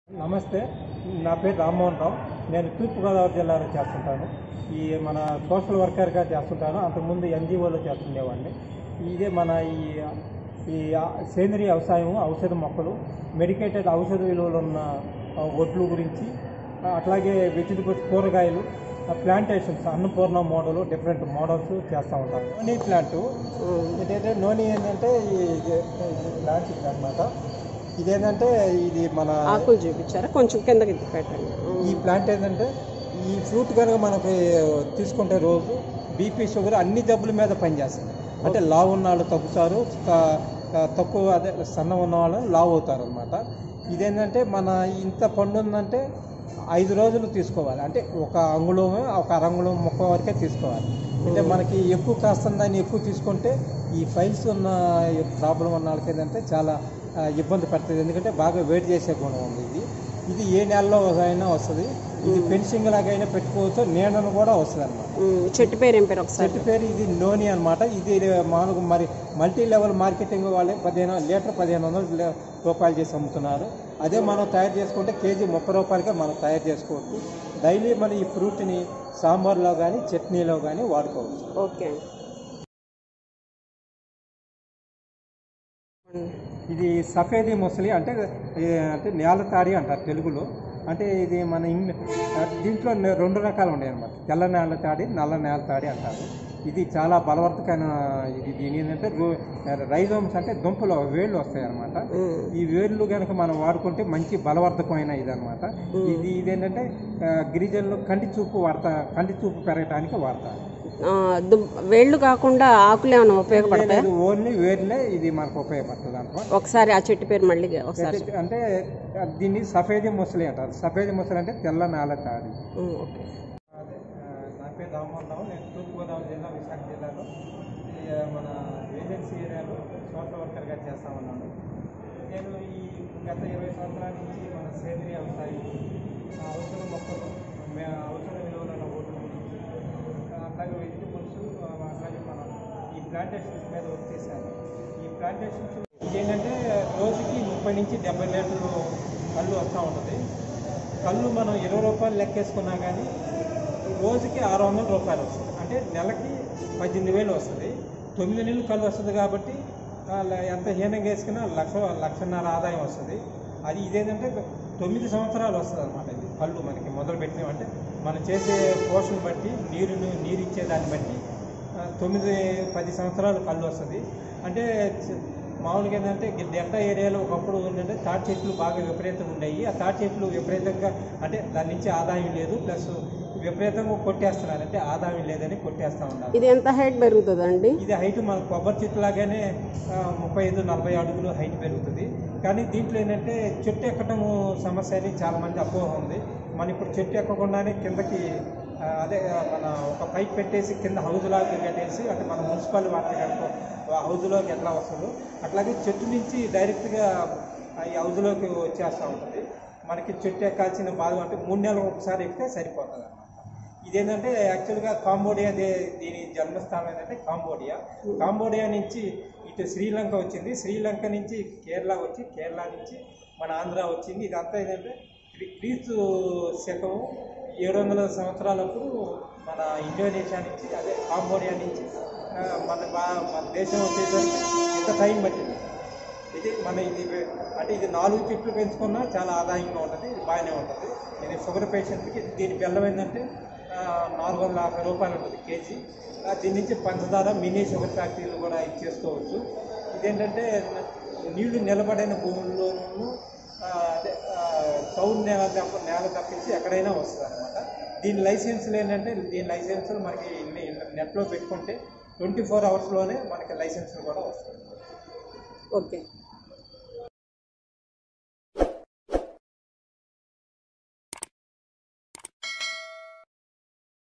నమస్తే, నా పేరు రామ్మోహన్ రావు. నేను తూర్పుగోదావరి జిల్లాలో చేస్తుంటాను. ఈ మన సోషల్ వర్కర్గా చేస్తుంటాను. అంతకుముందు ఎన్జిఓలో చేస్తుండేవాడిని. ఇదే మన ఈ సేంద్రీయ వ్యవసాయం, ఔషధ మొక్కలు, మెడికేటెడ్ ఔషధ విలువలు ఉన్న వడ్లు గురించి, అట్లాగే వెజిటబుల్స్, కూరగాయలు, plantations, Annapurna model, different models చేస్తూ ఉంటాను. నోనీ ప్లాంట్ ఇదైతే నోనీ ఏంటంటే ఈ ప్లాంట్ అనమాట. ఇదేంటంటే ఇది మన ఆకులు చూపించారా, కొంచెం కిందకి పెట్టండి. ఈ ప్లాంట్ ఏంటంటే ఈ ఫ్రూట్ కనుక మనకి తీసుకుంటే రోజు బీపీ, షుగర్ అన్ని జబ్బుల మీద పనిచేస్తుంది. అంటే లావు ఉన్న వాళ్ళు తగ్గుతారు, తక్కువ అదే సన్న ఉన్న వాళ్ళు లావు అవుతారు అనమాట. ఇదేంటంటే మన ఇంత పండు ఉందంటే 5 రోజులు తీసుకోవాలి. అంటే ఒక అంగుళమే, ఒక అరంగుళం ముక్క వరకే తీసుకోవాలి. అంటే మనకి ఎక్కువ కాస్తుందని ఎక్కువ తీసుకుంటే ఈ ఫైల్స్ ఉన్న ప్రాబ్లం ఉన్న వాళ్ళకి ఏంటంటే చాలా ఇబ్బంది పడుతుంది. ఎందుకంటే బాగా వెయిట్ చేసే గుణం ఉంది. ఇది ఏ నెలలో అయినా వస్తుంది. ఇది ఫెన్సింగ్ లాగైనా పెట్టుకోవచ్చు, నీడను కూడా వస్తుంది అనమాట. చెట్టు పేరు ఏం పేరు? ఒకసారి చెట్టు పేరు ఇది నోని అనమాట. ఇది మామూలుగా మరి మల్టీ లెవెల్ మార్కెటింగ్ వాళ్ళే 1500 రూపాయలు చేసి అమ్ముతున్నారు. అదే మనం తయారు చేసుకుంటే కేజీ 30 రూపాయలకే మనం తయారు చేసుకోవచ్చు. డైలీ మనం ఈ ఫ్రూట్ని సాంబార్లో కానీ చట్నీలో కానీ వాడుకోవచ్చు. ఓకే. ఇది సఫేది మొసలి అంటే నేల తాడి అంటారు తెలుగులో. అంటే ఇది మన దీంట్లో 2 రకాలు ఉన్నాయి అన్నమాట. తెల్ల నేల తాడి, నల్ల నేల తాడి అంటారు. ఇది చాలా బలవర్ధకమైన ఇది. దీని ఏంటంటే రైజోమ్స్ అంటే దుంపలు, వేళ్ళు వస్తాయి అన్నమాట. ఈ వేళ్ళు కనుక మనం వాడుకుంటే మంచి బలవర్ధకమైన ఇది అనమాట. ఇదేంటంటే గిరిజనులు కంటి చూపు పెరగడానికి వాడతారు. వేళ్ళు కాకుండా ఆకులు ఏమైనా ఉపయోగపడతాయి? ఓన్లీ వేర్లే ఇది మనకు ఉపయోగపడుతుంది అనుకో. ఒకసారి ఆ చెట్టు పేరు మళ్ళీ ఒకసారి. అంటే దీన్ని సఫేది మొసలి అంటారు. సఫేది మొసలి అంటే తెల్ల నేల తాడి. నా పేరు రామ్మోహన్ రావు. నేను తూర్పుగోదావరి జిల్లా, విశాఖ జిల్లాలో మన ఏజెన్సీ ఏరియాలో సోషల్ వర్కర్గా చేస్తా ఉన్నాను. నేను ఈ గత 20 సంవత్సరాల నుంచి మన సేంద్రీయ వ్యవసాయం, ఔషధ మొక్కలు, ఔషధ విలువల ఓట్లు, అట్లాగే వెజిటబుల్స్, అట్లాగే మనం ఈ ప్లాంటేషన్స్ మీద వర్క్ చేశాను. ఈ ప్లాంటేషన్స్ ఇదేంటంటే రోజుకి 30 నుంచి 70 లీటర్లు కళ్ళు వస్తూ ఉంటుంది. కళ్ళు మనం 20 రూపాయలు లెక్కేసుకున్నా కానీ రోజుకి 600 రూపాయలు వస్తుంది. అంటే నెలకి 18,000 వస్తుంది. 9 నెలలు కళ్ళు వస్తుంది కాబట్టి ఎంత హీనంగా వేసుకున్నా 1,00,000 ఆదాయం వస్తుంది. అది ఇదేంటంటే 9 సంవత్సరాలు వస్తుంది అనమాట. ఇది కళ్ళు మనకి మొదలు పెట్టినామంటే మనం చేసే పోషణ బట్టి, నీరు ఇచ్చేదాన్ని బట్టి 9-10 సంవత్సరాలు కళ్ళు వస్తుంది. అంటే మామూలుగా ఏంటంటే డెల్టా ఏరియాలో ఒకప్పుడు ఏంటంటే తాటి చెట్లు బాగా విపరీతంగా ఉండేవి. ఆ తాటి చెట్లు విపరీతంగా అంటే దాని నుంచి ఆదాయం లేదు, ప్లస్ విపరీతంగా కొట్టేస్తున్నారు. అంటే ఆదాయం లేదని కొట్టేస్తూ ఉన్నారు. ఇది ఎంత హైట్ పెరుగుతుందండి? ఇది హైట్ మన కొబ్బరి చెట్టు లాగానే 35-40 అడుగులు హైట్ పెరుగుతుంది. కానీ దీంట్లో ఏంటంటే చెట్టు ఎక్కడం సమస్య అని చాలామంది అపోహ ఉంది. మనం ఇప్పుడు చెట్టు ఎక్కకుండానే కిందకి అదే మన ఒక పైప్ పెట్టేసి కింద హౌజ్లాగా కట్టేసి, అంటే మన మున్సిపల్ వాటర్ కనుక హౌజ్లోకి ఎట్లా వస్తుందో అట్లాగే చెట్టు నుంచి డైరెక్ట్గా ఈ హౌజ్లోకి వచ్చేస్తూ ఉంటుంది. మనకి చెట్టు ఎక్కాల్సిన బాధ అంటే 3 నెలలకు ఒకసారి ఎక్కితే సరిపోతుంది అన్నమాట. ఇదేంటంటే యాక్చువల్గా కాంబోడియా, దీని జన్మస్థానం ఏంటంటే కాంబోడియా నుంచి ఇటు శ్రీలంక వచ్చింది. శ్రీలంక నుంచి కేరళ వచ్చి, కేరళ నుంచి మన ఆంధ్ర వచ్చింది. ఇదంతా ఏంటంటే క్రీస్తు శకం 700 సంవత్సరాలప్పుడు మన ఇండోనేషియా నుంచి, అదే కాంబోడియా నుంచి మన దేశం వచ్చేసరికి ఇంత టైం పట్టింది. ఇది అంటే ఇది 4 చెట్లు పెంచుకున్నా చాలా ఆదాయంగా ఉంటుంది. ఇది బాగానే ఉంటుంది. ఇది షుగర్ పేషెంట్కి దీని బెల్లం ఏంటంటే 450 రూపాయలు ఉంటుంది కేజీ. దీని నుంచి పంచదార, మినీ షుగర్ ఫ్యాక్టరీలు కూడా ఇచ్చేసుకోవచ్చు. ఇదేంటంటే నీళ్లు నిలబడిన భూముల్లోనూ అదే టౌన్ నేల తప్పించి ఎక్కడైనా వస్తుంది అనమాట. దీని లైసెన్సులు ఏంటంటే లైసెన్సులు మనకి నెట్లో పెట్టుకుంటే 24 అవర్స్లోనే మనకి లైసెన్సులు కూడా వస్తుంది. ఓకే.